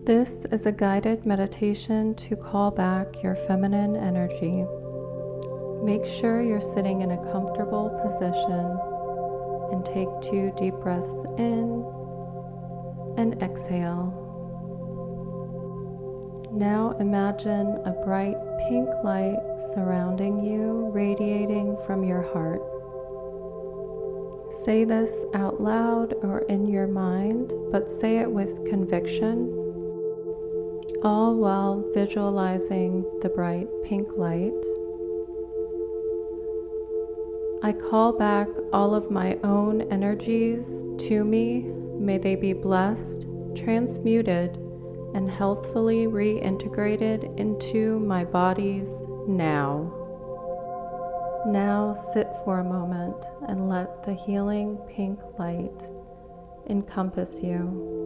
This is a guided meditation to call back your feminine energy. Make sure you're sitting in a comfortable position and take 2 deep breaths in and exhale. Now imagine a bright pink light surrounding you, radiating from your heart. Say this out loud or in your mind, but say it with conviction, all while visualizing the bright pink light. I call back all of my own energies to me. May they be blessed, transmuted, and healthfully reintegrated into my bodies now. Now sit for a moment and let the healing pink light encompass you.